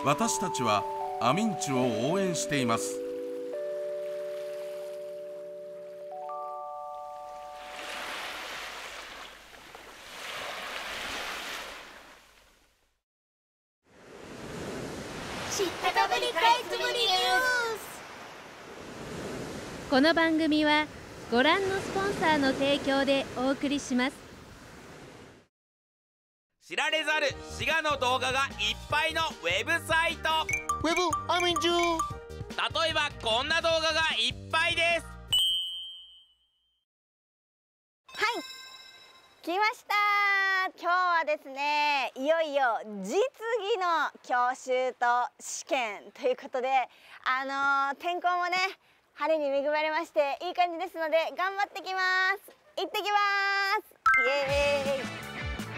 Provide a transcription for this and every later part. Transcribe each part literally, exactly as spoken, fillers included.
私たちはアミンチュを応援しています。 知ったかぶりかいつぶりニュース。 この番組はご覧のスポンサーの提供でお送りします。 知られざる滋賀の動画がいっぱいのウェブサイト、 ウェブアミンジュ。 例えばこんな動画がいっぱいです。 はい、来ました。今日はですね、いよいよ実技の教習と試験ということで、あのー、天候もね晴れに恵まれましていい感じですので頑張ってきます。行ってきます。イエーイ。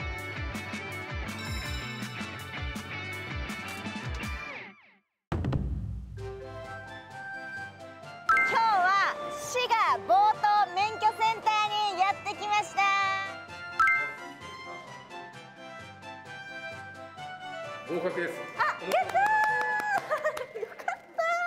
今日は滋賀ボート免許センターにやってきました。 合格です。 あ、やったーよかった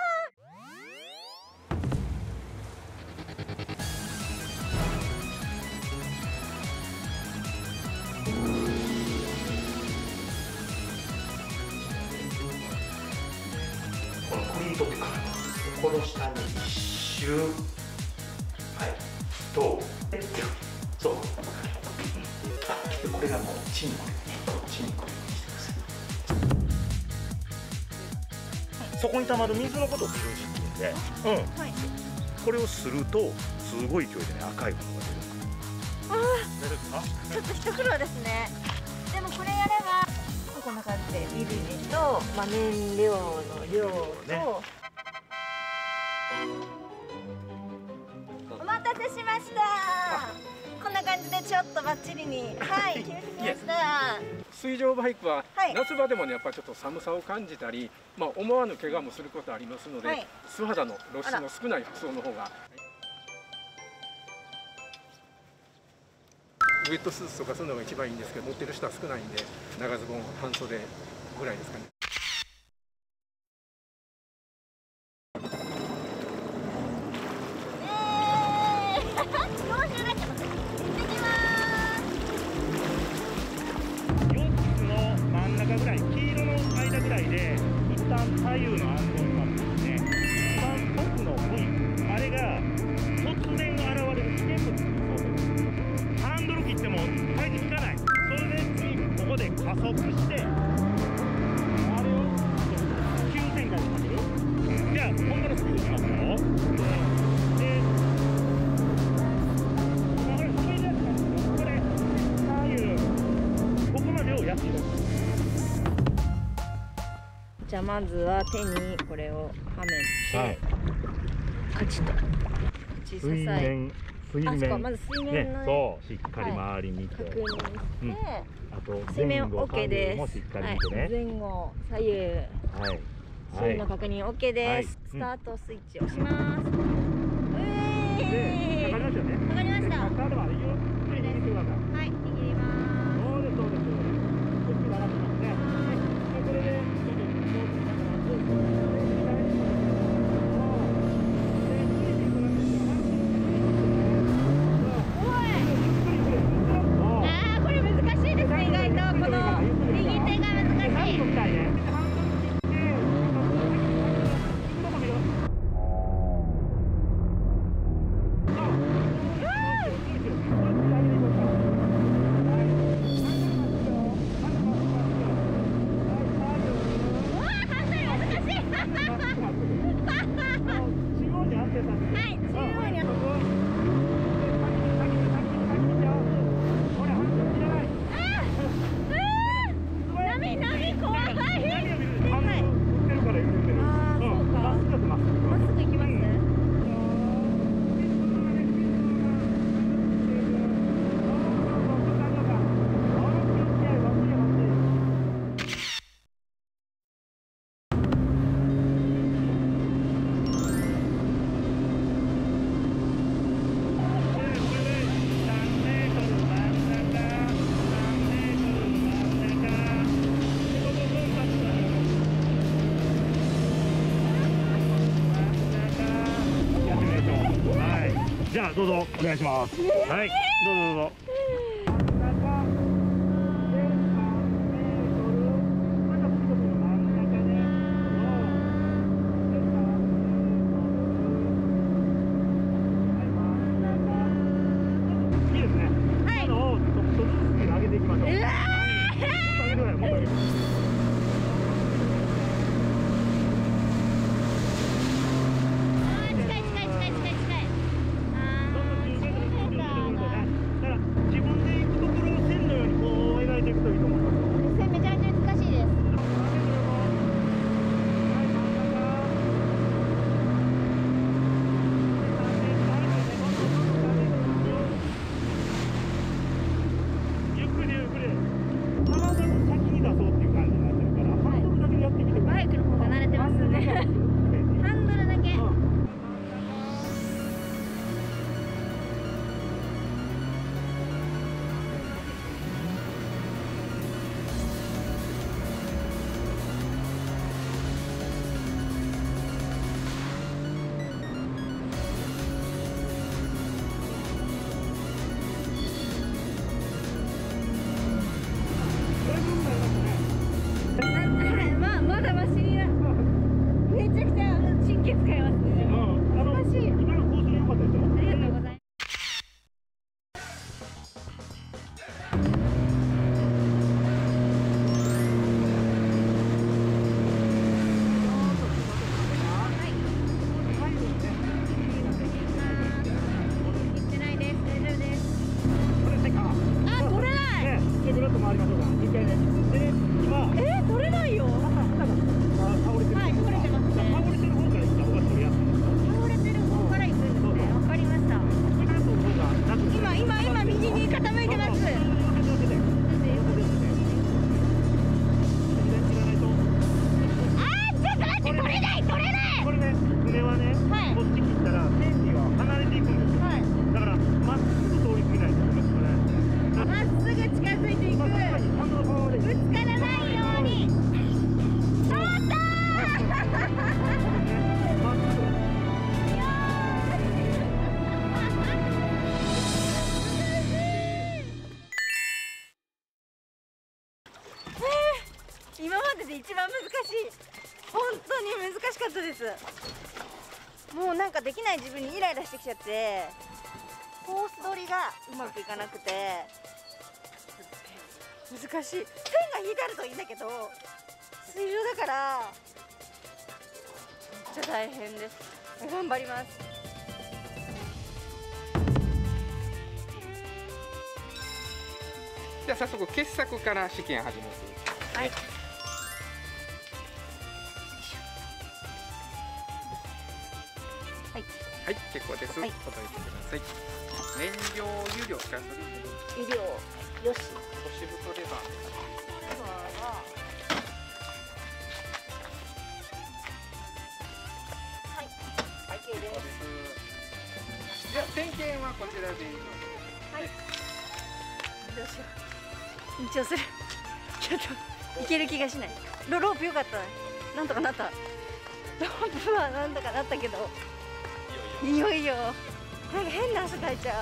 このクリートって書いてあるんですけど、この下に一周、はい、と、そう、あ、でこれがもうチンコでね、チンコでしてください。そこに溜まる水のことをフルージって言うんで、うん、はい、これをするとすごい勢いでね赤いものが出る。 あー、ちょっと一苦労ですね。でもこれやればこんな感じで指と、まあ、燃料の量と、ね、お待たせしました。こんな感じでちょっとバッチリに、はい、決めてきました。 水上バイクは、 はい、 夏場でもねやっぱりちょっと寒さを感じたり、まあ、思わぬ怪我もすることありますので、はい、素肌の露出の少ない服装の方が。ウェットスーツとかそういうのが一番いいんですけど、持ってる人は少ないんで長ズボン半袖ぐらいですかね。 加速して、あれを急旋回をかける。じゃあ今度のスピードいきますよ。で、これスピードやってますよ。これ左右ここまでをやっている。 じゃあまずは手にこれをはめて、はい、カチッと小さい水面水面まず水面の、ね、 そうしっかり周り見て、はい、確認して、うん、あと前後左右もしっかり見てね、はい、前後左右、はい、周囲の確認 OK です、はい、スタートスイッチ押します、うん、でかかりましたよね。かかりました。かかるまでゆっくり握ってください。はい、握ります。そうですそうです。ゆっくり上がってますね。はい、これでちょっとどうぞお願いします。はい、どうぞどうぞ。 今までで一番難しい。本当に難しかったです。もうなんかできない自分にイライラしてきちゃって、コース取りがうまくいかなくて難しい。線が引いてあるといいんだけど、水上だからめっちゃ大変です。頑張ります。 じゃあ早速傑作から試験始めます。 はい。 はい、結構です。はい、答えてください。燃料油量、ガソリン油量、よし。 都市部とレバー。 レバーは。はい、オッケーです。 じゃあ点検はこちらでいいので。 はい。どうしよう。緊張する。ちょっといける気がしない。ロロープ良かったね。なんとかなった。ロープはなんとかなったけど。いよいよなんか変な汗かいちゃう。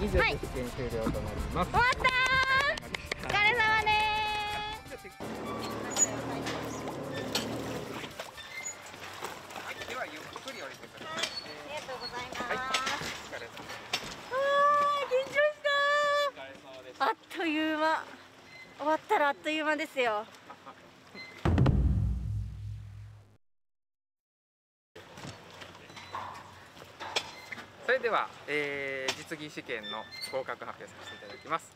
以上で試験終了となります。 終わったー。お疲れ様です。 ではゆっくり降りてください。 ありがとうございます。 はい、お疲れ様です。 あー、緊張したー。あっという間。終わったらあっという間ですよ。 それでは、えー、実技試験の合格発表させていただきます。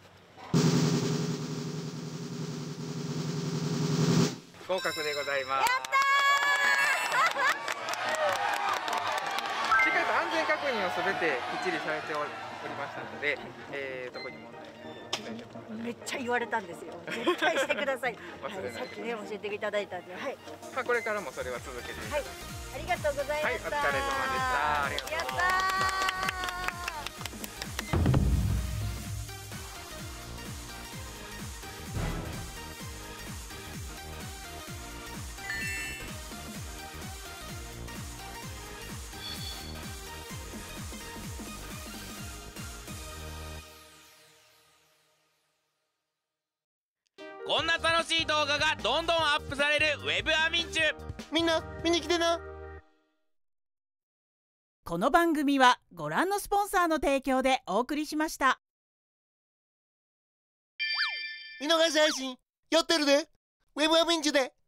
合格でございます。やったー。しっかりと安全確認をすべてきっちりされておりましたので、えー、特に問題ない。 めっちゃ言われたんですよ。絶対してください。はい、さっきね教えていただいたんで、はい。 まあこれからもそれは続けていただきます。 はい、ありがとうございました。 はい、お疲れ様でした。ありがとうございます。 やったー。 こんな楽しい動画がどんどんアップされるウェブアミンチュ。 みんな見に来てな。 この番組はご覧のスポンサーの提供でお送りしました。 見逃し配信やってるで。ウェブアミンチュで